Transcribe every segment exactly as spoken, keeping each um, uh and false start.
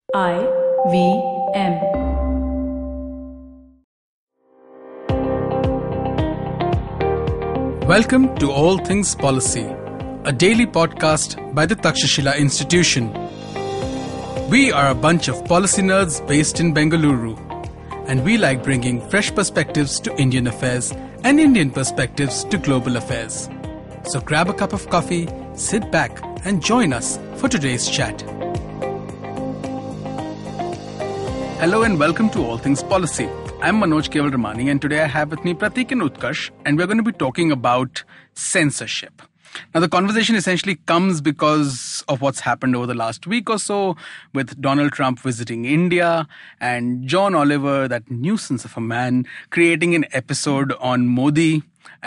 I V M. Welcome to All Things Policy, a daily podcast by the Takshashila Institution. We are a bunch of policy nerds based in Bengaluru, and we like bringing fresh perspectives to Indian affairs and Indian perspectives to global affairs. So grab a cup of coffee, sit back, and join us for today's chat. Hello and welcome to All Things Policy. I'm Manoj Kewalramani, and today I have with me Prateek and Utkarsh, and we're going to be talking about censorship. Now, the conversation essentially comes because of what's happened over the last week or so with Donald Trump visiting India and John Oliver, that nuisance of a man, creating an episode on Modi.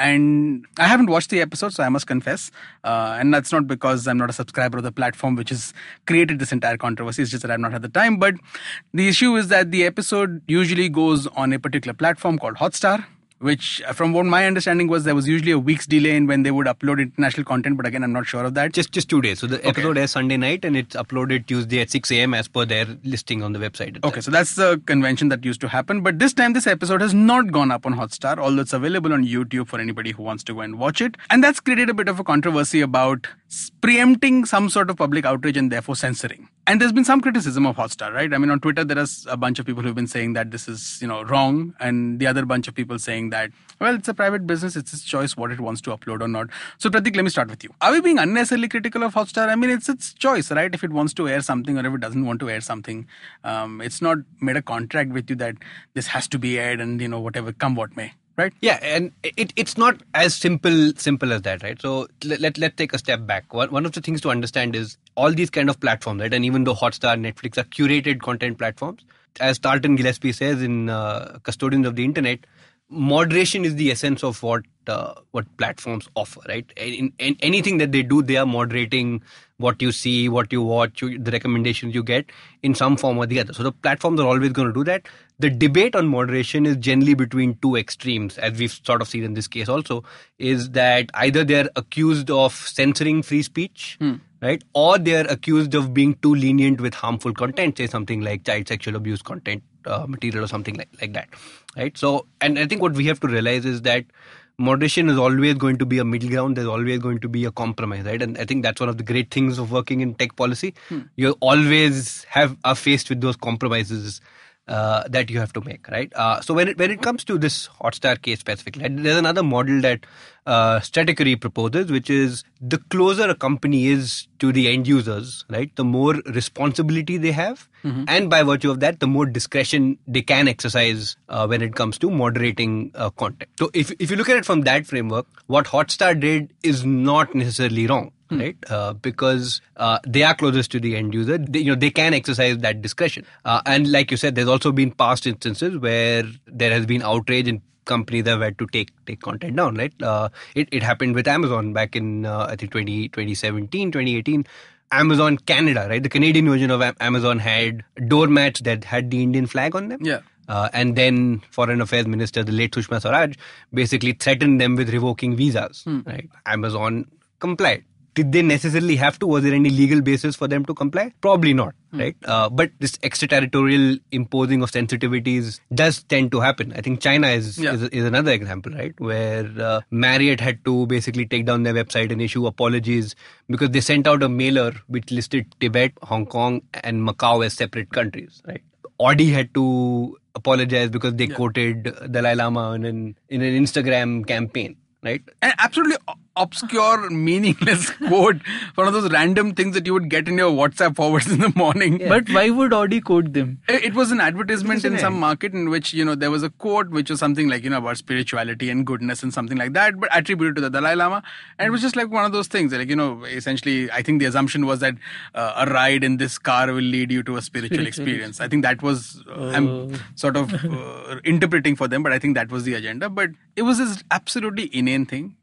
And I haven't watched the episode, so I must confess. Uh, and that's not because I'm not a subscriber of the platform which has created this entire controversy. It's just that I've not had the time. But the issue is that the episode usually goes on a particular platform called Hotstar, which, from what my understanding was, there was usually a week's delay in when they would upload international content. But again, I'm not sure of that. Just just two days. So the Okay. episode airs Sunday night and it's uploaded Tuesday at six a.m. as per their listing on the website itself. Okay, so that's the convention that used to happen. But this time, this episode has not gone up on Hotstar, although it's available on YouTube for anybody who wants to go and watch it. And that's created a bit of a controversy about preempting some sort of public outrage and therefore censoring. And there's been some criticism of Hotstar, right? I mean, on Twitter, there is a bunch of people who've been saying that this is, you know, wrong. And the other bunch of people saying that, well, it's a private business. It's its choice what it wants to upload or not. So, Prateek, let me start with you. Are we being unnecessarily critical of Hotstar? I mean, it's its choice, right? If it wants to air something or if it doesn't want to air something. Um, it's not made a contract with you that this has to be aired and, you know, whatever, come what may. Right? Yeah, and it it's not as simple simple as that, right? So let, let, let's take a step back. One, one of the things to understand is all these kind of platforms, right? And even though Hotstar, Netflix are curated content platforms, as Tarleton Gillespie says in uh, Custodians of the Internet, moderation is the essence of what uh, what platforms offer, right? In, in anything that they do, they are moderating what you see, what you watch, you, the recommendations you get in some form or the other. So the platforms are always going to do that. The debate on moderation is generally between two extremes, as we've sort of seen in this case also, is that either they're accused of censoring free speech, hmm. right? Or they're accused of being too lenient with harmful content, say something like child sexual abuse content uh, material or something like, like that, right? So, and I think what we have to realize is that moderation is always going to be a middle ground. There's always going to be a compromise, right? And I think that's one of the great things of working in tech policy. Hmm. You always have are faced with those compromises uh, that you have to make, right? Uh, so when it when it comes to this Hotstar case specifically, there's another model that uh, Stratechery proposes, which is the closer a company is to the end users, right, the more responsibility they have. Mm-hmm. And by virtue of that, the more discretion they can exercise uh, when it comes to moderating uh, content. So if if you look at it from that framework, what Hotstar did is not necessarily wrong, hmm. right? Uh, because uh, they are closest to the end user. They, you know, they can exercise that discretion. Uh, and like you said, there's also been past instances where there has been outrage and companies have had to take take content down, right? Uh, it, it happened with Amazon back in, uh, I think, twenty seventeen, twenty eighteen. Amazon Canada, right? The Canadian version of Amazon had doormats that had the Indian flag on them. Yeah. Uh, and then Foreign Affairs Minister, the late Sushma Swaraj, basically threatened them with revoking visas, hmm. right? Amazon complied. Did they necessarily have to? Was there any legal basis for them to comply? Probably not, hmm. right? Uh, but this extraterritorial imposing of sensitivities does tend to happen. I think China is yeah. is, is another example, right? Where uh, Marriott had to basically take down their website and issue apologies because they sent out a mailer which listed Tibet, Hong Kong and Macau as separate countries, right? Audi had to apologize because they yeah. quoted Dalai Lama in an, in an Instagram campaign, right? And absolutely obscure, meaningless quote. One of those random things that you would get in your WhatsApp forwards in the morning. Yeah. But why would Audi quote them? It was an advertisement in some market in which, you know, there was a quote which was something like, you know, about spirituality and goodness and something like that, but attributed to the Dalai Lama. And it was just like one of those things. Like, you know, essentially, I think the assumption was that uh, a ride in this car will lead you to a spiritual, spiritual experience. I think that was, uh, oh. I'm sort of uh, interpreting for them, but I think that was the agenda. But it was this absolutely inane thing.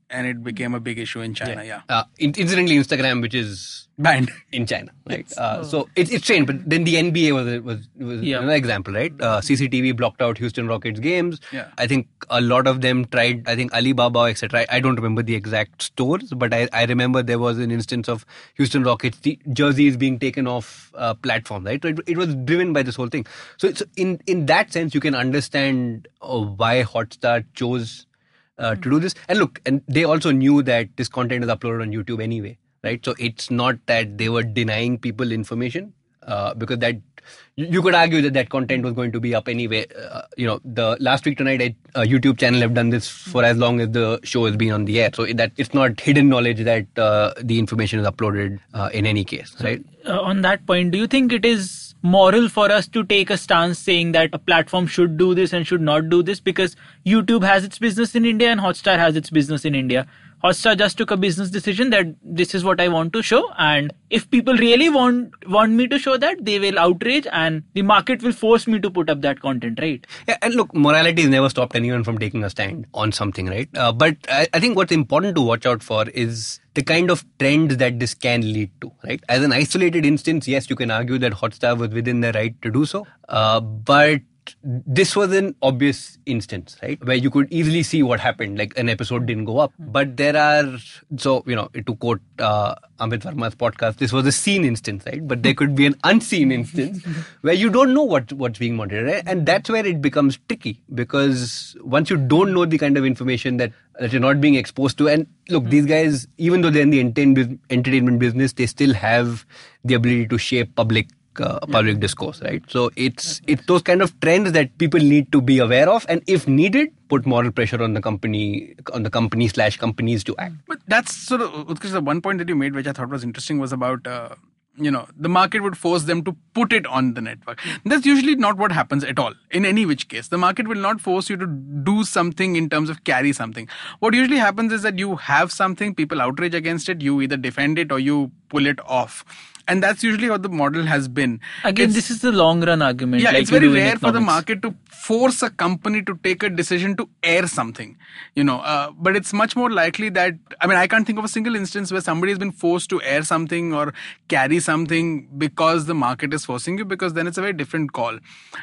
and it became a big issue in China. Yeah. Uh, in- incidentally, Instagram, which is Banned. in China, right? Uh, so it's it's strange. But then the N B A was was, was Yeah. another example, right? Uh, C C T V blocked out Houston Rockets games. Yeah. I think a lot of them tried. I think Alibaba, et cetera. I, I don't remember the exact stores, but I, I remember there was an instance of Houston Rockets the jerseys being taken off uh, platform, right? So it, it was driven by this whole thing. So it's in in that sense, you can understand uh, why Hotstar chose uh, to do this. And look, and they also knew that this content is uploaded on YouTube anyway, right? So it's not that they were denying people information, uh, because that you, you could argue that that content was going to be up anyway. Uh, you know, the Last Week Tonight uh, YouTube channel have done this for as long as the show has been on the air. So it, that it's not hidden knowledge that uh, the information is uploaded uh, in any case, right? Uh, on that point, do you think it is moral for us to take a stance saying that a platform should do this and should not do this? Because YouTube has its business in India and Hotstar has its business in India. Hotstar just took a business decision that this is what I want to show, and if people really want want me to show that, they will outrage and the market will force me to put up that content, right? Yeah, and look, morality has never stopped anyone from taking a stand on something, right? Uh, but I, I think what's important to watch out for is the kind of trends that this can lead to, right? As an isolated instance, yes, you can argue that Hotstar was within their right to do so, uh, but this was an obvious instance, right, where you could easily see what happened, like an episode didn't go up. But there are, so, you know, to quote uh, Amit Verma's podcast, this was a seen instance, right? But there could be an unseen instance where you don't know what what's being monitored, right? And that's where it becomes tricky, because once you don't know the kind of information that, that you're not being exposed to, and look, these guys, even though they're in the entertain- entertainment business, they still have the ability to shape public Uh, public yeah. discourse, right? So it's it's those kind of trends that people need to be aware of, and if needed, put moral pressure on the company, on the company slash companies to act. But that's sort of, Utkarsh, the one point that you made, which I thought was interesting, was about uh, you know, the market would force them to put it on the network. That's usually not what happens at all. In any which case, the market will not force you to do something in terms of carry something. What usually happens is that you have something, people outrage against it, you either defend it or you pull it off. And that's usually what the model has been. Again, it's, this is the long run argument. Yeah, like it's very rare economics. For the market to force a company to take a decision to air something, you know, uh, but it's much more likely that, I mean, I can't think of a single instance where somebody has been forced to air something or carry something because the market is forcing you, because then it's a very different call.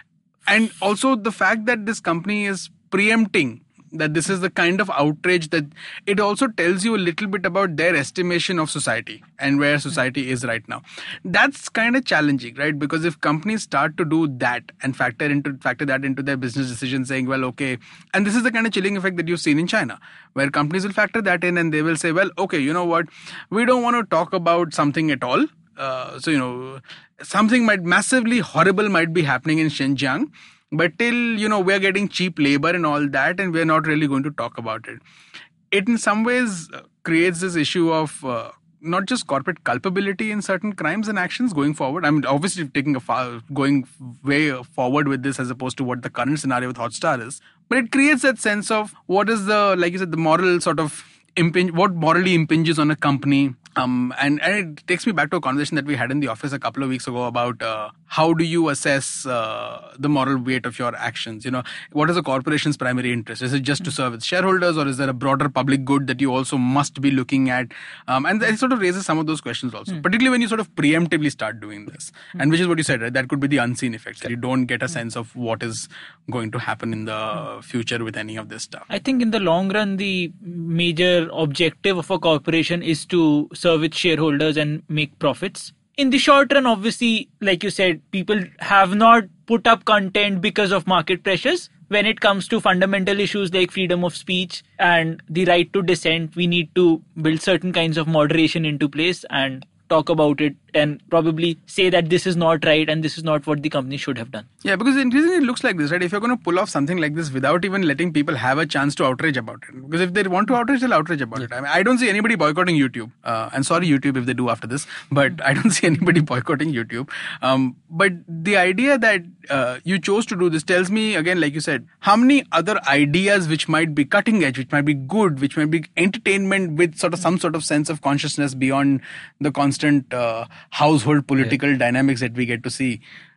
And also the fact that this company is preempting that this is the kind of outrage, that it also tells you a little bit about their estimation of society and where society is right now. That's kind of challenging, right? Because if companies start to do that and factor into factor that into their business decisions, saying, well, okay, and this is the kind of chilling effect that you've seen in China, where companies will factor that in and they will say, well, okay, you know what, we don't want to talk about something at all. Uh, so, you know, something might massively horrible might be happening in Xinjiang, but till, you know, we're getting cheap labor and all that, and we're not really going to talk about it. It in some ways creates this issue of uh, not just corporate culpability in certain crimes and actions going forward. I mean, obviously taking a far, going way forward with this as opposed to what the current scenario with Hotstar is. But it creates that sense of what is the, like you said, the moral sort of impinge, what morally impinges on a company. Um, and, and it takes me back to a conversation that we had in the office a couple of weeks ago about uh, how do you assess uh, the moral weight of your actions? You know, what is a corporation's primary interest? Is it just to serve its shareholders, or is there a broader public good that you also must be looking at? Um, and it sort of raises some of those questions also, mm. particularly when you sort of preemptively start doing this. Mm. And which is what you said, right? That could be the unseen effects. That you don't get a sense of what is going to happen in the future with any of this stuff. I think in the long run, the major objective of a corporation is to serve its shareholders and make profits. In the short run, obviously, like you said, people have not put up content because of market pressures. When it comes to fundamental issues like freedom of speech and the right to dissent, we need to build certain kinds of moderation into place and talk about it and probably say that this is not right and this is not what the company should have done. Yeah, because increasingly it looks like this, right? If you're going to pull off something like this without even letting people have a chance to outrage about it, because if they want to outrage, they'll outrage about yeah. it. I mean, I don't see anybody boycotting YouTube. Uh, and sorry, YouTube, if they do after this, but I don't see anybody boycotting YouTube. Um, but the idea that uh, you chose to do this tells me, again, like you said, how many other ideas which might be cutting edge, which might be good, which might be entertainment with sort of some sort of sense of consciousness beyond the constant uh, household political yeah. dynamics that we get to see.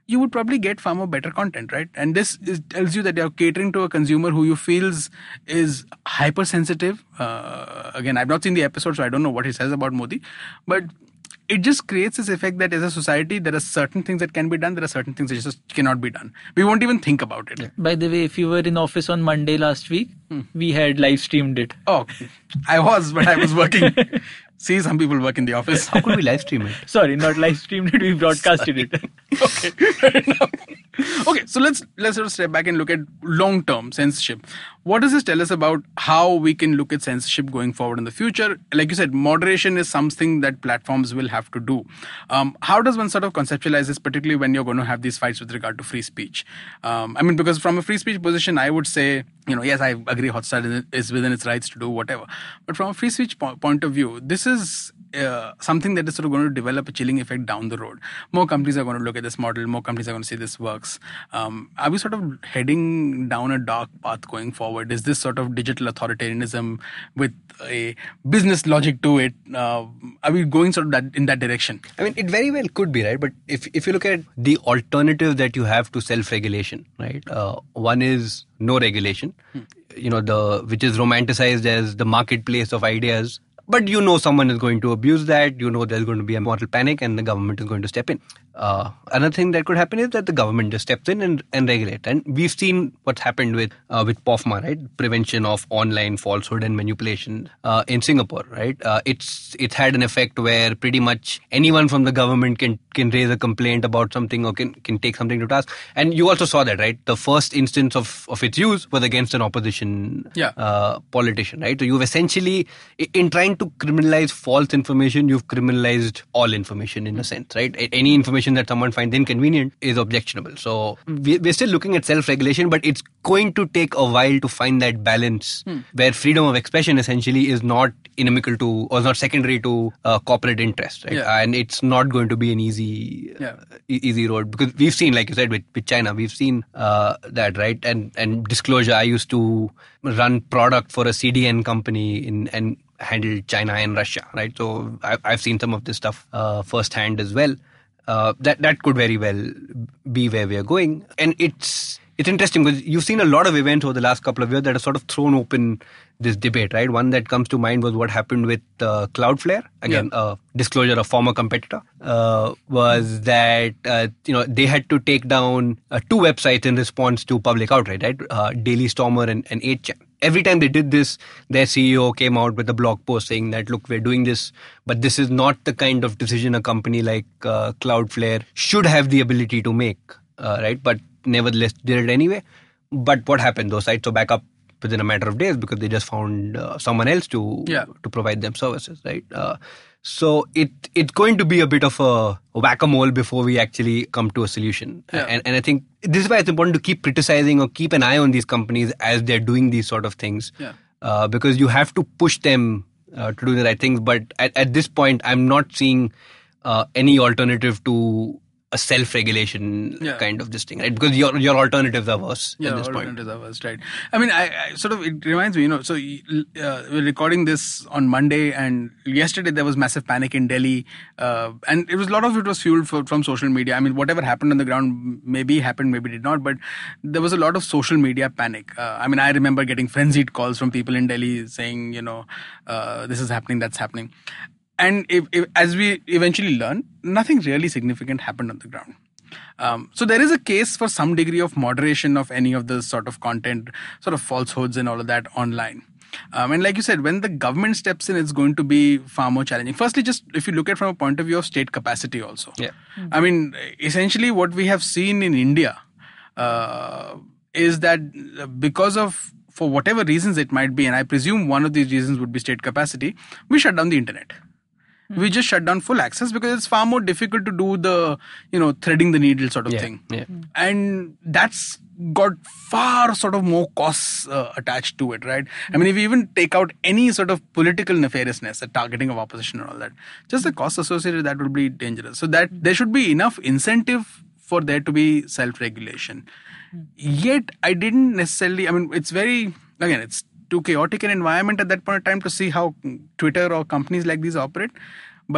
you would probably get far more better content, right? And this is, tells you that you're catering to a consumer who you feels is hypersensitive. Uh, again, I've not seen the episode, so I don't know what he says about Modi, but it just creates this effect that as a society, there are certain things that can be done, there are certain things that just cannot be done. We won't even think about it. By the way, if you were in office on Monday last week, hmm. we had live streamed it. Oh, I was, but I was working. See, some people work in the office. How could we live stream it? Sorry, not live streamed it, we broadcasted it. Okay, fair enough. Okay, so let's let's sort of step back and look at long-term censorship. What does this tell us about how we can look at censorship going forward in the future? Like you said, moderation is something that platforms will have to do. Um, how does one sort of conceptualize this, particularly when you're going to have these fights with regard to free speech? Um, I mean, because from a free speech position, I would say, you know, yes, I agree Hotstar is within its rights to do whatever. But from a free speech po- point of view, this is uh, something that is sort of going to develop a chilling effect down the road. More companies are going to look at this model. More companies are going to say this works. Um, are we sort of heading down a dark path going forward? Is this sort of digital authoritarianism with a business logic to it? Uh, are we going sort of that in that direction? I mean, it very well could be, right? But if if you look at the alternative that you have to self-regulation, right? Uh, one is no regulation, hmm. you know, the which is romanticized as the marketplace of ideas. But you know someone is going to abuse that, you know there's going to be a moral panic and the government is going to step in. Uh, another thing that could happen is that the government just steps in and, and regulate. And we've seen what's happened with uh, with P O F M A, right? Prevention of online falsehood and manipulation uh, in Singapore, right? Uh, it's it's had an effect where pretty much anyone from the government can can raise a complaint about something or can, can take something to task. And you also saw that, right? The first instance of, of its use was against an opposition yeah. uh, politician, right? So you've essentially, in trying to criminalize false information, you've criminalized all information in a sense, right? Any information that someone finds inconvenient is objectionable. So we're still looking at self-regulation, but it's going to take a while to find that balance hmm. where freedom of expression essentially is not inimical to or not secondary to uh, corporate interest, right? Yeah. And it's not going to be an easy yeah. uh, easy road because we've seen, like you said, with, with China, we've seen uh, that, right? And and disclosure, I used to run product for a C D N company in and handled China and Russia, right? So I, I've seen some of this stuff uh, firsthand as well. Uh, that that could very well be where we are going, and it's it's interesting because you've seen a lot of events over the last couple of years that have sort of thrown open this debate, right? One that comes to mind was what happened with uh, Cloudflare. Again, yeah. uh, disclosure, a former competitor, uh, was that uh, you know they had to take down uh, two websites in response to public outrage, right? Uh, Daily Stormer and, and eight chan. Every time they did this, their C E O came out with a blog post saying that, look, we're doing this, but this is not the kind of decision a company like uh, Cloudflare should have the ability to make, uh, right? But nevertheless, did it anyway. But what happened? Those sites were back up within a matter of days because they just found uh, someone else to yeah. to provide them services, right? Uh, so it it's going to be a bit of a whack-a-mole before we actually come to a solution. Yeah. And, and I think this is why it's important to keep criticizing or keep an eye on these companies as they're doing these sort of things. Yeah. Uh, because you have to push them uh, to do the right things. But at, at this point, I'm not seeing uh, any alternative to a self-regulation yeah. kind of this thing, right? Because your your alternatives are worse yeah, at this alternatives point. are worse, right? I mean, I, I sort of, it reminds me, you know, so uh, we're recording this on Monday and yesterday there was massive panic in Delhi uh, and it was a lot of it was fueled for, from social media. I mean, whatever happened on the ground maybe happened, maybe did not, but there was a lot of social media panic. Uh, I mean, I remember getting frenzied calls from people in Delhi saying, you know, uh, this is happening, that's happening. And if, if, as we eventually learn, nothing really significant happened on the ground. Um, so there is a case for some degree of moderation of any of this sort of content, sort of falsehoods and all of that online. Um, and like you said, when the government steps in, it's going to be far more challenging. Firstly, just if you look at it from a point of view of state capacity also. Yeah. Mm-hmm. I mean, essentially what we have seen in India uh, is that because of, for whatever reasons it might be, and I presume one of these reasons would be state capacity, we shut down the internet. We just shut down full access because it's far more difficult to do the, you know, threading the needle sort of yeah, thing. Yeah. And that's got far sort of more costs uh, attached to it, right? I mean, if you even take out any sort of political nefariousness, the targeting of opposition and all that, just the costs associated with that would be dangerous. So that there should be enough incentive for there to be self-regulation. Yet, I didn't necessarily, I mean, it's very, again, it's too chaotic an environment at that point in time to see how Twitter or companies like these operate. But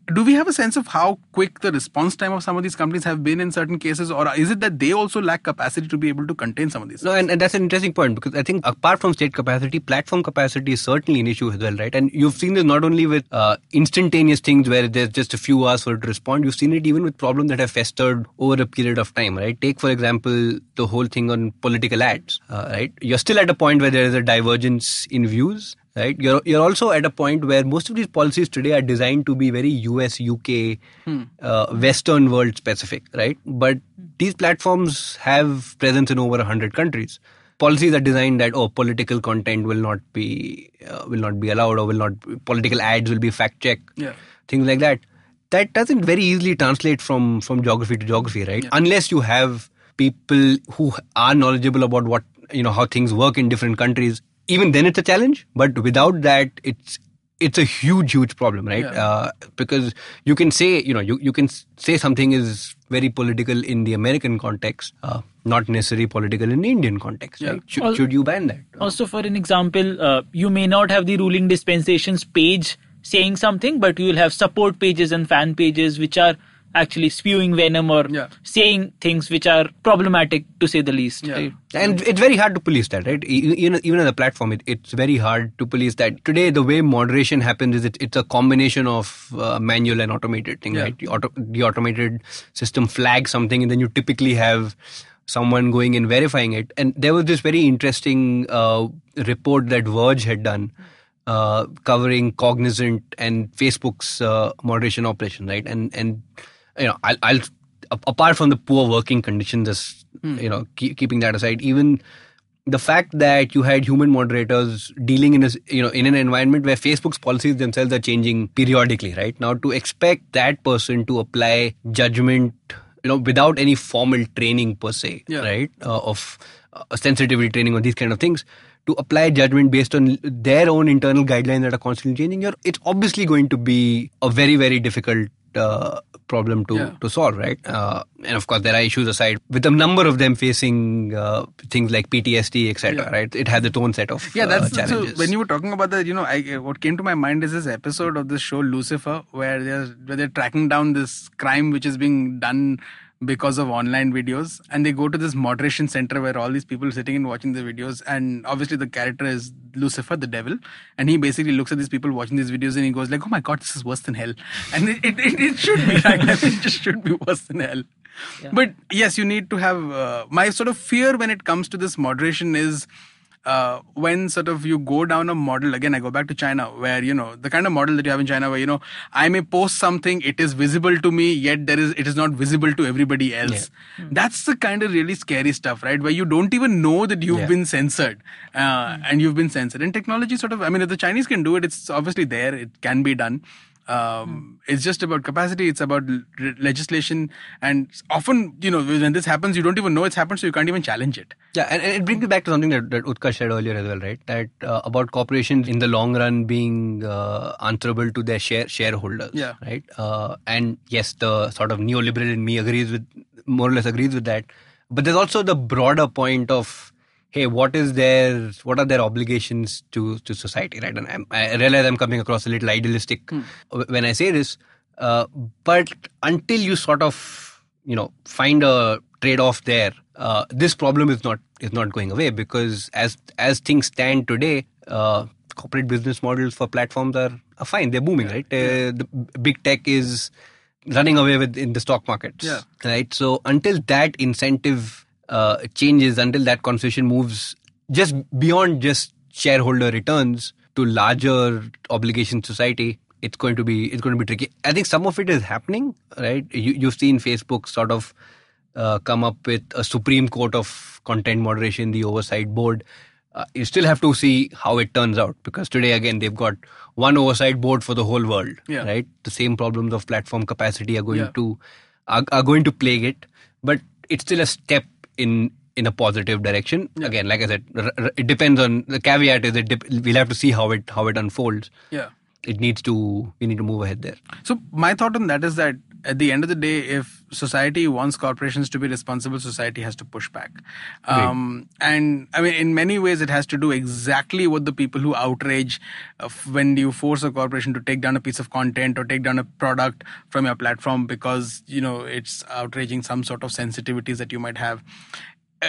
do we have a sense of how quick the response time of some of these companies have been in certain cases, or is it that they also lack capacity to be able to contain some of these? No, and, and that's an interesting point, because I think apart from state capacity, platform capacity is certainly an issue as well, right? And you've seen this not only with uh, instantaneous things where there's just a few hours for it to respond, you've seen it even with problems that have festered over a period of time, right? Take, for example, the whole thing on political ads, uh, right? You're still at a point where there is a divergence in views. Right, you're you're also at a point where most of these policies today are designed to be very U S, U K, hmm. uh, Western world specific, right? But these platforms have presence in over a hundred countries. Policies are designed that oh, political content will not be uh, will not be allowed, or will not political ads will be fact checked, yeah. things like that. That doesn't very easily translate from from geography to geography, right? Yeah. Unless you have people who are knowledgeable about what you know how things work in different countries. Even then it's a challenge, but without that, it's it's a huge, huge problem, right? Yeah. Uh, because you can say, you know, you, you can say something is very political in the American context, uh, not necessarily political in the Indian context, yeah. right? Should, also, should you ban that? Also, for an example, uh, you may not have the ruling dispensations page saying something, but you will have support pages and fan pages which are actually spewing venom or yeah. saying things which are problematic, to say the least. Yeah. Right? And it's very hard to police that, right? Even, even on the platform, it, it's very hard to police that. Today, the way moderation happens is it, it's a combination of uh, manual and automated thing, yeah. right? The, auto, the automated system flags something, and then you typically have someone going and verifying it. And there was this very interesting uh, report that Verge had done uh, covering Cognizant and Facebook's uh, moderation operation, right? And and you know, I'll, I'll apart from the poor working conditions, as hmm. you know, keep, keeping that aside, even the fact that you had human moderators dealing in a, you know, in an environment where Facebook's policies themselves are changing periodically, right? Now, to expect that person to apply judgment, you know, without any formal training per se, yeah. right, uh, of uh, sensitivity training or these kind of things, to apply judgment based on their own internal guidelines that are constantly changing, you're, it's obviously going to be a very, very difficult uh, problem to, yeah. to solve, right? Uh, and of course, there are issues aside, with a number of them facing uh, things like P T S D, et cetera, yeah. right? It has its own set of yeah, that's uh, challenges. So when you were talking about that, you know, I, what came to my mind is this episode of the show Lucifer, where they're, where they're tracking down this crime which is being done because of online videos, and they go to this moderation center where all these people are sitting and watching the videos, and obviously the character is Lucifer, the devil, and he basically looks at these people watching these videos and he goes like, oh my god, this is worse than hell. And it, it, it, it should be, right? I mean, it just should be worse than hell. Yeah. But yes, you need to have uh, my sort of fear when it comes to this moderation is Uh, when sort of you go down a model, again, I go back to China, where, you know, the kind of model that you have in China where, you know, I may post something, it is visible to me, yet there is, it is not visible to everybody else. Yeah. Hmm. That's the kind of really scary stuff, right? Where you don't even know that you've yeah. been censored, uh, hmm. and you've been censored. And technology sort of, I mean, if the Chinese can do it, it's obviously there, it can be done. Um, hmm. It's just about capacity. It's about le- legislation, and often, you know, when this happens, you don't even know it's happened, so you can't even challenge it. Yeah, and, and it brings me back to something that, that Utkarsh said earlier as well, right? That uh, about corporations in the long run being uh, answerable to their share shareholders, yeah. right? Uh, and yes, the sort of neoliberal in me agrees with, more or less agrees with that. But there's also the broader point of, hey, what is their, what are their obligations to, to society, right? And I'm, I realize I'm coming across a little idealistic hmm. when I say this, uh, but until you sort of, you know, find a trade-off there, uh, this problem is not is not going away, because as as things stand today, uh, corporate business models for platforms are, are fine, they're booming, right? Uh, yeah. The big tech is running away with in the stock markets, yeah. right? So until that incentive Uh, changes, until that conversation moves just beyond just shareholder returns to larger obligation society, it's going to be it's going to be tricky. I think some of it is happening, right? You, you've seen Facebook sort of uh, come up with a Supreme Court of content moderation, the oversight board. Uh, you still have to see how it turns out, because today again they've got one oversight board for the whole world, yeah. right? The same problems of platform capacity are going yeah. to are, are going to plague it, but it's still a step in in a positive direction. Yeah. Again, like I said, r- r- it depends on, the caveat is that dip, we'll have to see how it how it unfolds. Yeah. It needs to, we need to move ahead there. So my thought on that is that at the end of the day, if society wants corporations to be responsible, society has to push back. Um, and I mean, in many ways, it has to do exactly what the people who outrage uh, when you force a corporation to take down a piece of content or take down a product from your platform because, you know, it's outraging some sort of sensitivities that you might have. Uh,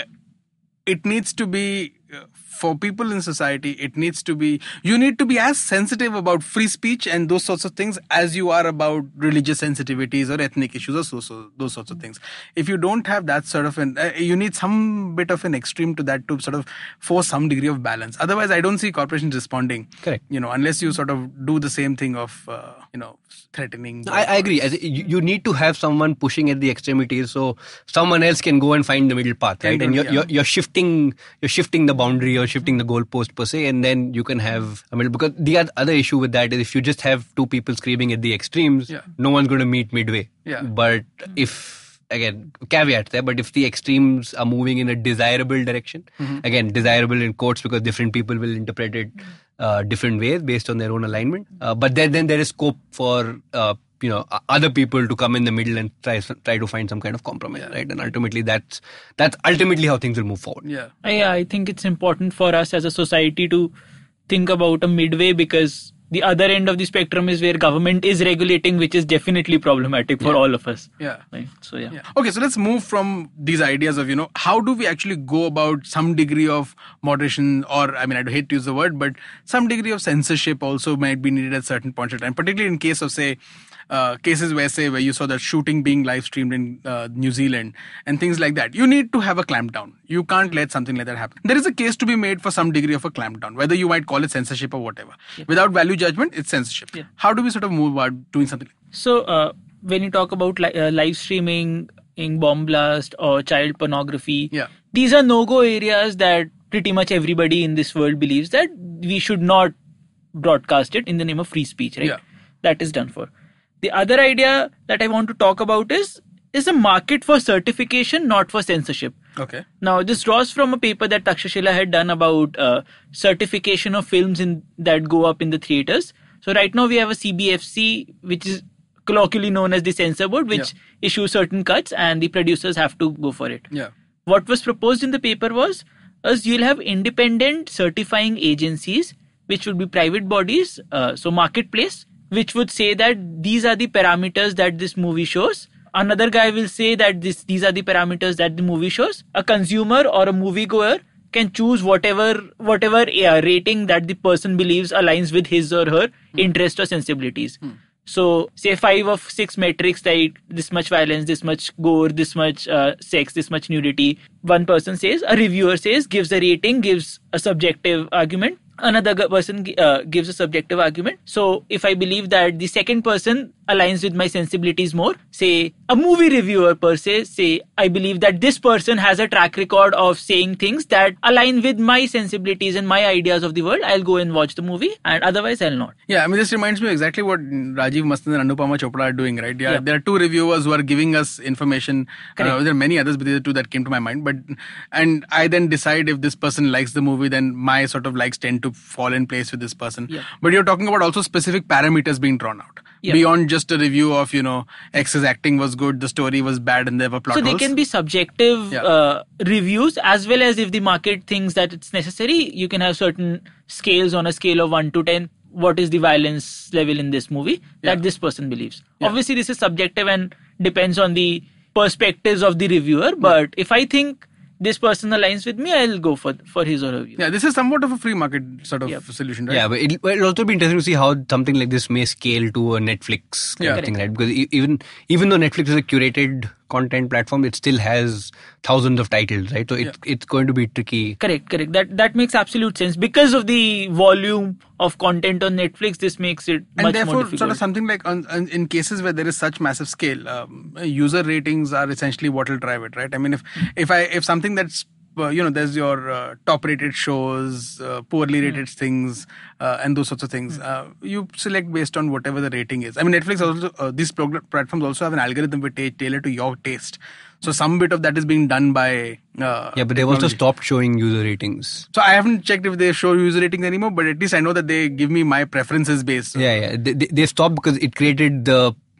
it needs to be, uh, for people in society, it needs to be, you need to be as sensitive about free speech and those sorts of things as you are about religious sensitivities or ethnic issues or so, so those sorts of things. If you don't have that sort of an, uh, you need some bit of an extreme to that to sort of force some degree of balance. Otherwise, I don't see corporations responding. Correct. You know, unless you sort of do the same thing of, uh, you know, threatening. I, I agree. As you, you need to have someone pushing at the extremities so someone else can go and find the middle path, right? And you're, yeah. you're, you're shifting, you're shifting the boundary or shifting the goalpost per se, and then you can have, I mean, because the other issue with that is if you just have two people screaming at the extremes, yeah. no one's going to meet midway. Yeah. But if, again, caveat there, but if the extremes are moving in a desirable direction, mm-hmm. again, desirable in quotes because different people will interpret it uh, different ways based on their own alignment. Uh, but then, then there is scope for uh, you know, other people to come in the middle and try try to find some kind of compromise, yeah. right? And ultimately, that's that's ultimately how things will move forward. Yeah, I, I think it's important for us as a society to think about a midway, because the other end of the spectrum is where government is regulating, which is definitely problematic for yeah. all of us. Yeah. Right? So yeah. yeah. Okay, so let's move from these ideas of, you know, how do we actually go about some degree of moderation, or, I mean, I hate to use the word, but some degree of censorship also might be needed at certain points of time, particularly in case of, say, Uh, cases where, say, where you saw the shooting being live streamed in uh, New Zealand and things like that. You need to have a clampdown. You can't let something like that happen. There is a case to be made for some degree of a clampdown, whether you might call it censorship or whatever. Yeah. Without value judgment, it's censorship. Yeah. How do we sort of move about doing something like that? So uh, when you talk about li- uh, live streaming, in bomb blast or child pornography, yeah. these are no-go areas that pretty much everybody in this world believes that we should not broadcast it in the name of free speech, right? Yeah. That is done for. The other idea that I want to talk about is is a market for certification, not for censorship. Okay. Now, this draws from a paper that Takshashila had done about uh, certification of films in that go up in the theaters. So right now we have a C B F C, which is colloquially known as the censor board, which yeah. issues certain cuts and the producers have to go for it. Yeah. What was proposed in the paper was, as you'll have independent certifying agencies, which would be private bodies, uh, so marketplace, which would say that these are the parameters that this movie shows. Another guy will say that this these are the parameters that the movie shows. A consumer or a moviegoer can choose whatever whatever uh, rating that the person believes aligns with his or her hmm. interest or sensibilities. Hmm. So, say five of six metrics, like this much violence, this much gore, this much uh, sex, this much nudity. One person says, a reviewer says, gives a rating, gives a subjective argument. Another person uh, gives a subjective argument. So, if I believe that the second person aligns with my sensibilities more, say a movie reviewer per se, say I believe that this person has a track record of saying things that align with my sensibilities and my ideas of the world, I'll go and watch the movie, and otherwise I'll not. Yeah, I mean, this reminds me exactly what Rajiv Mastan and Anupama Chopra are doing, right? Yeah, yeah. There are two reviewers who are giving us information. Uh, there are many others, but these are two that came to my mind. But and I then decide if this person likes the movie, then my sort of likes tend to fall in place with this person. Yeah. But you're talking about also specific parameters being drawn out. Yeah. Beyond just a review of, you know, X's acting was good, the story was bad, and there were plot So holes. they can be subjective yeah. uh, reviews, as well as if the market thinks that it's necessary, you can have certain scales on a scale of one to ten. What is the violence level in this movie that yeah. this person believes? Yeah. Obviously, this is subjective and depends on the perspectives of the reviewer. But yeah. if I think this person aligns with me, I'll go for for his or her view. Yeah, this is somewhat of a free market sort of yep. solution, right? Yeah, but it'll, it'll also be interesting to see how something like this may scale to a Netflix kind yeah. of thing, right? Because even even though Netflix is a curated content platform, it still has thousands of titles, right? So it, yeah. it's going to be tricky. Correct, correct. That that makes absolute sense. Because of the volume of content on Netflix, this makes it and much therefore, more difficult. Sort of something like on, on, in cases where there is such massive scale, um, user ratings are essentially what will drive it, right? I mean, if mm. if I if something that's Uh, you know, there's your uh, top-rated shows, uh, poorly rated mm. things, uh, and those sorts of things. Mm. Uh, you select based on whatever the rating is. I mean, Netflix also, uh, these prog- platforms also have an algorithm which ta- tailor to your taste. So some bit of that is being done by. Uh, yeah, but they've also stopped showing user ratings. So I haven't checked if they show user ratings anymore, but at least I know that they give me my preferences based. So. Yeah, yeah. They, they, they stopped because it created the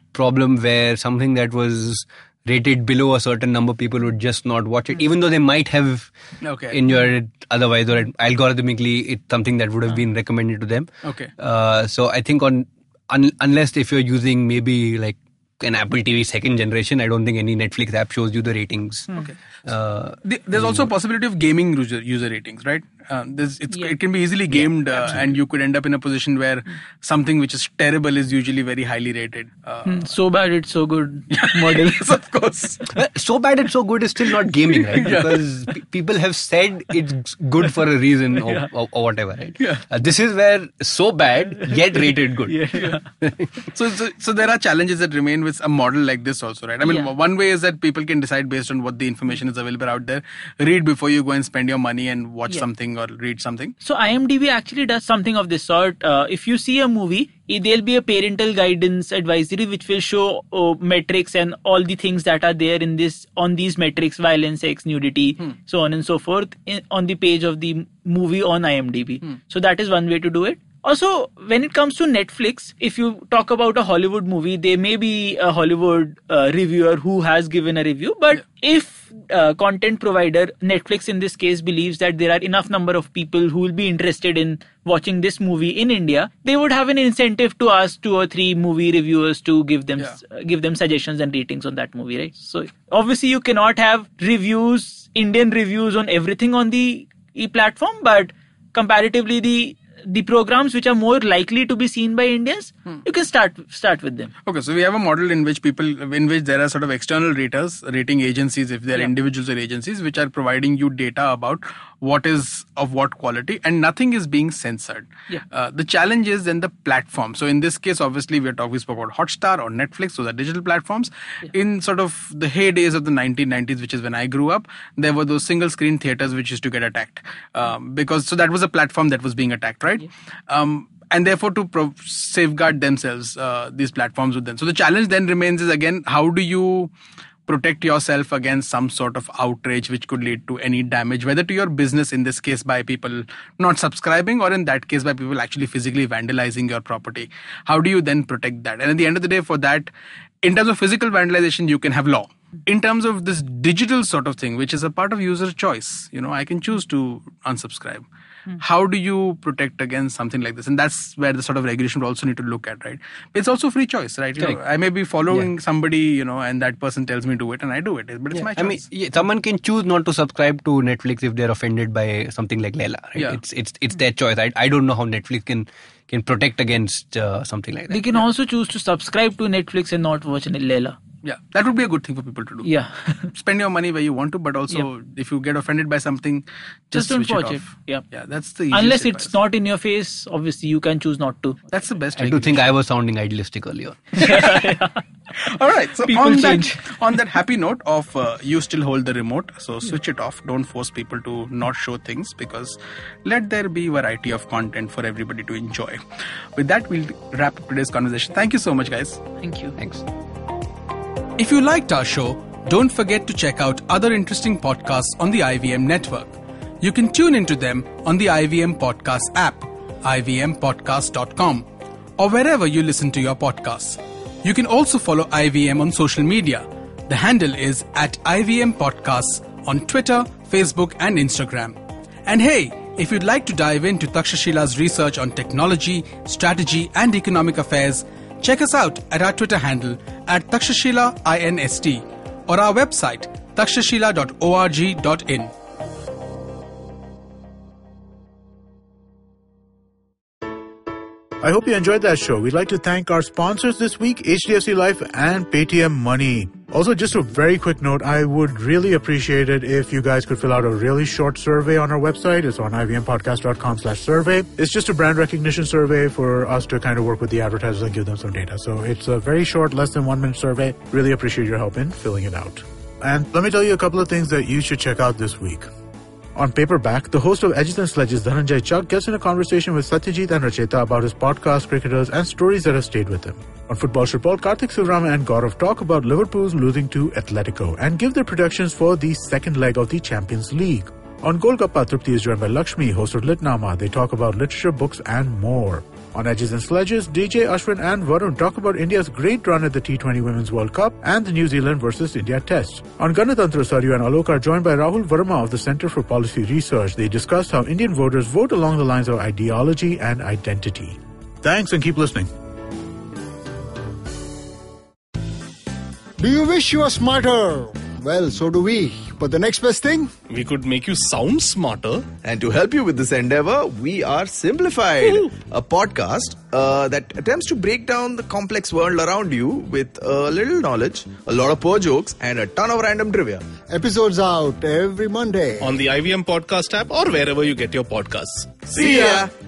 problem where something that was rated below a certain number, people would just not watch it, even though they might have Okay. enjoyed it otherwise, or algorithmically it's something that would have been recommended to them. Okay. Uh, so I think on un, unless if you're using maybe like an Apple T V second generation, I don't think any Netflix app shows you the ratings. Okay. Uh, The- There's also a possibility of gaming user, user ratings, right? Uh, there's, it's, Yeah. It can be easily gamed, uh, and you could end up in a position where something which is terrible is usually very highly rated. Uh, Hmm, so bad it's so good model. yes, of course. so bad it's so good is still not gaming, right? Because pe- people have said it's good for a reason or, Yeah. or, or whatever, right? Yeah. Uh, this is where so bad yet rated good. Yeah. So, so, so there are challenges that remain with a model like this also, right? I mean, Yeah. one way is that people can decide based on what the information is available out there. Read before you go and spend your money and watch Yeah. something or read something. So IMDb actually does something of this sort. Uh, if you see a movie, eh, there'll be a parental guidance advisory which will show uh, metrics and all the things that are there in this on these metrics: violence, sex, nudity, so on and so forth, in, on the page of the movie on IMDb. So that is one way to do it. Also, when it comes to Netflix, if you talk about a Hollywood movie, there may be a Hollywood uh, reviewer who has given a review. But if uh, content provider, Netflix in this case, believes that there are enough number of people who will be interested in watching this movie in India, they would have an incentive to ask two or three movie reviewers to give them Yeah. uh, give them suggestions and ratings on that movie, right? So obviously you cannot have reviews, Indian reviews on everything on the e-platform, but comparatively the the programs which are more likely to be seen by Indians, you can start start with them. Okay, so we have a model in which people, in which there are sort of external raters, rating agencies, if they're Yeah. individuals or agencies, which are providing you data about what is of what quality, and nothing is being censored. Yeah. Uh, the challenge is then the platform. So in this case, obviously, we're talking about Hotstar or Netflix, those are digital platforms. In sort of the heydays of the nineteen nineties, which is when I grew up, there were those single screen theaters which used to get attacked. Um, because, so that was a platform that was being attacked, right? Um, and therefore to pro- safeguard themselves, uh, these platforms would then. So the challenge then remains is again, how do you protect yourself against some sort of outrage which could lead to any damage, whether to your business, in this case by people not subscribing, or in that case by people actually physically vandalizing your property. How do you then protect that? And at the end of the day, for that, in terms of physical vandalization, you can have law. In terms of this digital sort of thing, which is a part of user choice, you know, I can choose to unsubscribe. How do you protect against something like this? And that's where the sort of regulation would also need to look at, right? It's also free choice, right? You know, Correct. I may be following somebody, you know, and that person tells me do it and I do it, but it's my choice. I mean, yeah, someone can choose not to subscribe to Netflix if they're offended by something like Leila. Right? Yeah. It's it's it's their choice. I I don't know how Netflix can can protect against uh, something like that. They can also choose to subscribe to Netflix and not watch Leila. Yeah, that would be a good thing for people to do. Yeah. Spend your money where you want to, but also if you get offended by something, just, Just don't switch watch it it. off. Yeah. Yeah, that's the easiest Unless it's advice. not in your face, obviously you can choose not to. That's the best. I do think I was sounding idealistic earlier. All right. So People on change. that on that happy note of uh, you still hold the remote, so switch it off. Don't force people to not show things, because let there be variety of content for everybody to enjoy. With that, we'll wrap up today's conversation. Thank you so much, guys. Thank you. Thanks. If you liked our show, don't forget to check out other interesting podcasts on the I V M network. You can tune into them on the I V M Podcast app, I V M podcast dot com, or wherever you listen to your podcasts. You can also follow I V M on social media. The handle is at I V M Podcasts on Twitter, Facebook, and Instagram. And hey, if you'd like to dive into Takshashila's research on technology, strategy, and economic affairs, check us out at our Twitter handle at Takshashila Inst or our website takshashila dot org dot in. I hope you enjoyed that show. We'd like to thank our sponsors this week, H D F C Life and Paytm Money. Also, just a very quick note, I would really appreciate it if you guys could fill out a really short survey on our website. It's on I V M podcast dot com slash survey. It's just a brand recognition survey for us to kind of work with the advertisers and give them some data. So it's a very short, less than one minute survey. Really appreciate your help in filling it out. And let me tell you a couple of things that you should check out this week. On Paperback, the host of Edges and Sledges, Dhananjay Chuck, gets in a conversation with Satyajit and Racheta about his podcast, cricketers, and stories that have stayed with him. On Football Report, Karthik Sivaram and Gaurav talk about Liverpool's losing to Atletico and give their predictions for the second leg of the Champions League. On Golgappa, Trupti is joined by Lakshmi, host of Litnama. They talk about literature, books, and more. On Edges and Sledges, D J, Ashwin and Varun talk about India's great run at the T twenty Women's World Cup and the New Zealand versus India Test. On Ganatantra, Saryu and Alok are joined by Rahul Verma of the Centre for Policy Research. They discuss how Indian voters vote along the lines of ideology and identity. Thanks and keep listening. Do you wish you were smarter? Well, so do we. But the next best thing? We could make you sound smarter. And to help you with this endeavor, we are Simplified, Woo-hoo. a podcast uh, that attempts to break down the complex world around you with a little knowledge, a lot of poor jokes, and a ton of random trivia. Episodes out every Monday on the I V M Podcast app or wherever you get your podcasts. See ya!